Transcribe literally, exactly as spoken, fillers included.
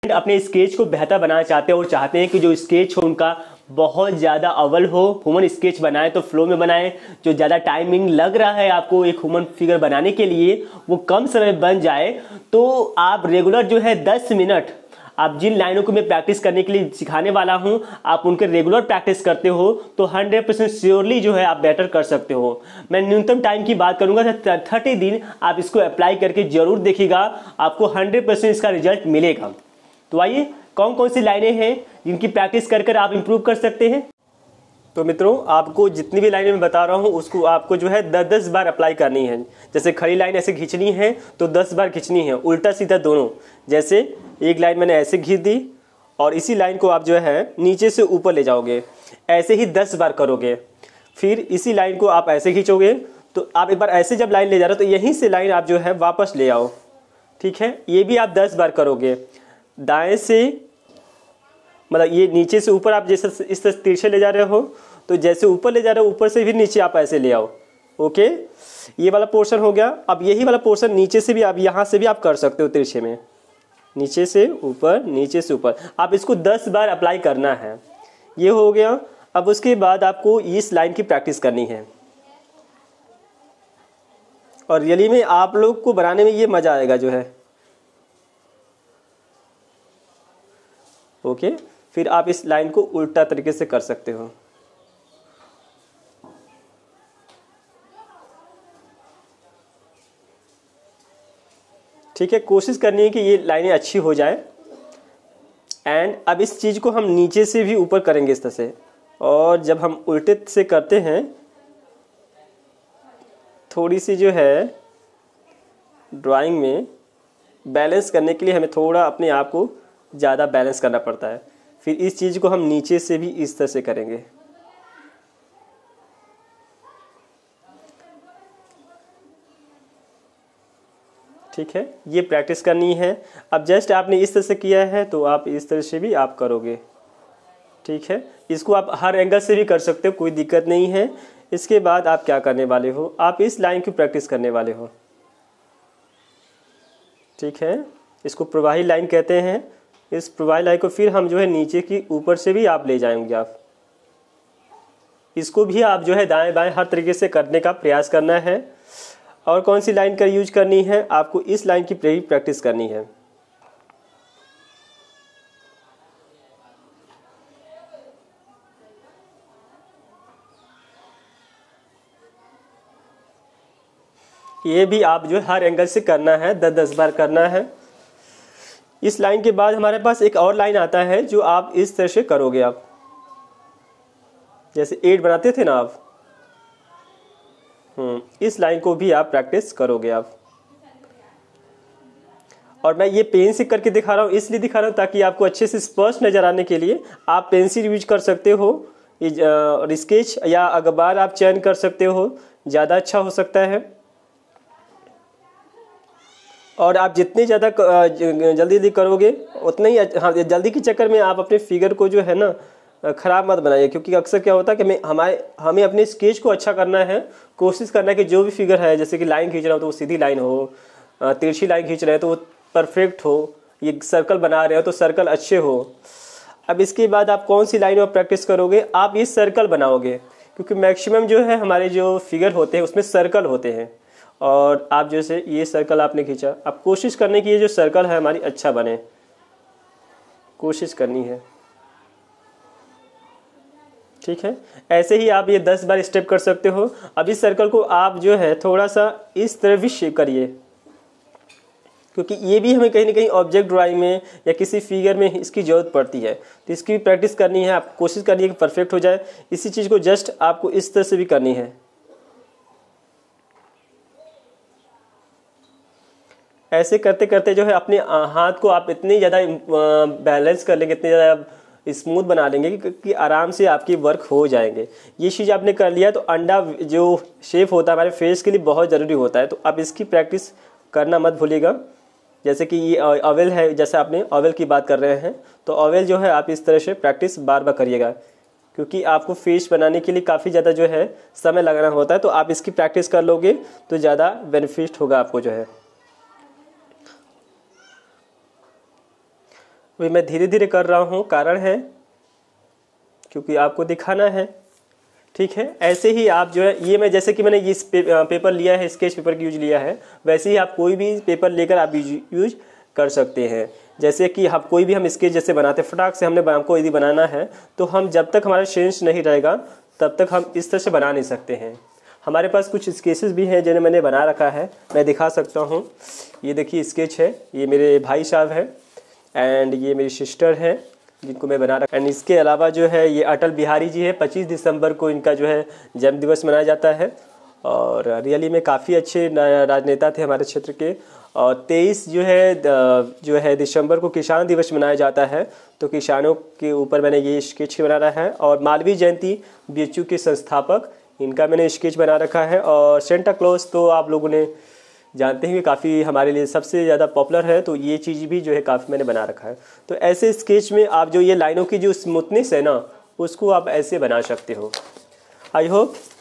अपने स्केच को बेहतर बनाना चाहते हैं और चाहते हैं कि जो स्केच हो उनका बहुत ज़्यादा अव्वल हो, ह्यूमन स्केच बनाए तो फ्लो में बनाएं, जो ज़्यादा टाइमिंग लग रहा है आपको एक ह्यूमन फिगर बनाने के लिए वो कम समय में बन जाए, तो आप रेगुलर जो है दस मिनट आप जिन लाइनों को मैं प्रैक्टिस करने के लिए सिखाने वाला हूं आप उनके रेगुलर प्रैक्टिस करते हो तो हंड्रेड परसेंट श्योरली जो है आप बेटर कर सकते हो। मैं न्यूनतम टाइम की बात करूंगा तो थर्टी दिन आप इसको अप्लाई करके जरूर देखिएगा, आपको हंड्रेड परसेंट इसका रिजल्ट मिलेगा। तो आइए कौन कौन सी लाइनें हैं जिनकी प्रैक्टिस कर कर आप इम्प्रूव कर सकते हैं। तो मित्रों आपको जितनी भी लाइनें मैं बता रहा हूँ उसको आपको जो है दस दस बार अप्लाई करनी है। जैसे खड़ी लाइन ऐसे खींचनी है तो दस बार खींचनी है, उल्टा सीधा दोनों। जैसे एक लाइन मैंने ऐसे खींच दी और इसी लाइन को आप जो है नीचे से ऊपर ले जाओगे, ऐसे ही दस बार करोगे। फिर इसी लाइन को आप ऐसे खींचोगे तो आप एक बार ऐसे जब लाइन ले जा रहे हो तो यहीं से लाइन आप जो है वापस ले आओ, ठीक है। ये भी आप दस बार करोगे। दाएँ से मतलब ये नीचे से ऊपर आप जैसे इस तरह तिरछे ले जा रहे हो तो जैसे ऊपर ले जा रहे हो ऊपर से फिर नीचे आप ऐसे ले आओ, ओके। ये वाला पोर्शन हो गया। अब यही वाला पोर्शन नीचे से भी आप यहाँ से भी आप कर सकते हो, तिरछे में नीचे से ऊपर नीचे से ऊपर। आप इसको दस बार अप्लाई करना है। ये हो गया। अब उसके बाद आपको इस लाइन की प्रैक्टिस करनी है और रियली में आप लोग को बनाने में ये मज़ा आएगा जो है, ओके। फिर आप इस लाइन को उल्टा तरीके से कर सकते हो, ठीक है। कोशिश करनी है कि ये लाइनें अच्छी हो जाए। एंड अब इस चीज़ को हम नीचे से भी ऊपर करेंगे इस तरह से, और जब हम उल्टे से करते हैं थोड़ी सी जो है ड्राइंग में बैलेंस करने के लिए हमें थोड़ा अपने आप को ज़्यादा बैलेंस करना पड़ता है। फिर इस चीज़ को हम नीचे से भी इस तरह से करेंगे, ठीक है। ये प्रैक्टिस करनी है। अब जस्ट आपने इस तरह से किया है तो आप इस तरह से भी आप करोगे, ठीक है। इसको आप हर एंगल से भी कर सकते हो, कोई दिक्कत नहीं है। इसके बाद आप क्या करने वाले हो, आप इस लाइन की प्रैक्टिस करने वाले हो, ठीक है। इसको प्रवाही लाइन कहते हैं। इस प्रवाही लाइन को फिर हम जो है नीचे की ऊपर से भी आप ले जाएंगे। आप इसको भी आप जो है दाएं बाएं हर तरीके से करने का प्रयास करना है। और कौन सी लाइन का यूज करनी है, आपको इस लाइन की प्रैक्टिस करनी है। ये भी आप जो है हर एंगल से करना है, दस दस बार करना है। इस लाइन के बाद हमारे पास एक और लाइन आता है जो आप इस तरह से करोगे। आप जैसे एट बनाते थे ना आप, हम्म इस लाइन को भी आप प्रैक्टिस करोगे आप। और मैं ये पेन से करके दिखा रहा हूँ, इसलिए दिखा रहा हूँ ताकि आपको अच्छे से स्पष्ट नजर आने के लिए आप पेंसिल यूज कर सकते हो और स्केच या अखबार आप चयन कर सकते हो, ज़्यादा अच्छा हो सकता है। और आप जितने ज़्यादा जल्दी जल्दी करोगे उतना ही, हाँ जल्दी के चक्कर में आप अपने फिगर को जो है ना ख़राब मत बनाइए, क्योंकि अक्सर क्या होता है कि हमें हमारे हमें अपने स्केच को अच्छा करना है। कोशिश करना है कि जो भी फिगर है, जैसे कि लाइन खींच रहा हो तो वो सीधी लाइन हो, तिरछी लाइन खींच रहे हैं तो वो परफेक्ट हो, ये सर्कल बना रहे हो तो सर्कल अच्छे हो। अब इसके बाद आप कौन सी लाइन में प्रैक्टिस करोगे, आप ये सर्कल बनाओगे, क्योंकि मैक्सिमम जो है हमारे जो फिगर होते हैं उसमें सर्कल होते हैं। और आप जैसे ये सर्कल आपने खींचा, आप कोशिश करने की ये जो सर्कल है हमारी अच्छा बने, कोशिश करनी है, ठीक है। ऐसे ही आप ये दस बार स्टेप कर सकते हो। अब इस सर्कल को आप जो है थोड़ा सा इस तरह भी शेप करिए, क्योंकि ये भी हमें कहीं ना कहीं ऑब्जेक्ट ड्राइंग में या किसी फिगर में इसकी ज़रूरत पड़ती है, तो इसकी भी प्रैक्टिस करनी है। आप कोशिश करनी है कि परफेक्ट हो जाए। इसी चीज़ को जस्ट आपको इस तरह से भी करनी है। ऐसे करते करते जो है अपने हाथ को आप इतनी ज़्यादा बैलेंस कर लेंगे, इतने ज़्यादा स्मूथ बना लेंगे कि, कि आराम से आपकी वर्क हो जाएंगे। ये चीज़ आपने कर लिया तो अंडा जो शेप होता है हमारे फेस के लिए बहुत ज़रूरी होता है, तो आप इसकी प्रैक्टिस करना मत भूलिएगा। जैसे कि ये ऑवेल है, जैसे आपने ऑवेल की बात कर रहे हैं तो ऑवेल जो है आप इस तरह से प्रैक्टिस बार बार करिएगा, क्योंकि आपको फेस बनाने के लिए काफ़ी ज़्यादा जो है समय लगाना होता है। तो आप इसकी प्रैक्टिस कर लोगे तो ज़्यादा बेनिफिट होगा आपको जो है। अभी मैं धीरे धीरे कर रहा हूँ, कारण है क्योंकि आपको दिखाना है। ठीक है, ऐसे ही आप जो है, ये मैं जैसे कि मैंने इस पे, पेपर लिया है, स्केच पेपर की यूज लिया है, वैसे ही आप कोई भी पेपर लेकर आप यूज कर सकते हैं। जैसे कि हम कोई भी हम स्केच जैसे बनाते हैं, फटाक से हमने हमको यदि बनाना है तो हम जब तक हमारा सेंस नहीं रहेगा तब तक हम इस तरह से बना नहीं सकते हैं। हमारे पास कुछ स्केचेस भी हैं जिन्हें मैंने बना रखा है, मैं दिखा सकता हूँ। ये देखिए स्केच है, ये मेरे भाई साहब है एंड ये मेरी सिस्टर है जिनको मैं बना रखा। एंड इसके अलावा जो है ये अटल बिहारी जी है, पच्चीस दिसंबर को इनका जो है जन्म दिवस मनाया जाता है और रियली में काफ़ी अच्छे राजनेता थे हमारे क्षेत्र के। और तेईस जो है जो है दिसंबर को किसान दिवस मनाया जाता है, तो किसानों के ऊपर मैंने ये स्केच बना रहा है। और मालवीय जयंती बी एच यू के संस्थापक, इनका मैंने स्केच बना रखा है। और सेंटा क्लॉज तो आप लोगों ने जानते हैं कि काफ़ी हमारे लिए सबसे ज़्यादा पॉपुलर है, तो ये चीज़ भी जो है काफ़ी मैंने बना रखा है। तो ऐसे स्केच में आप जो ये लाइनों की जो स्मूथनेस है ना, उसको आप ऐसे बना सकते हो। I hope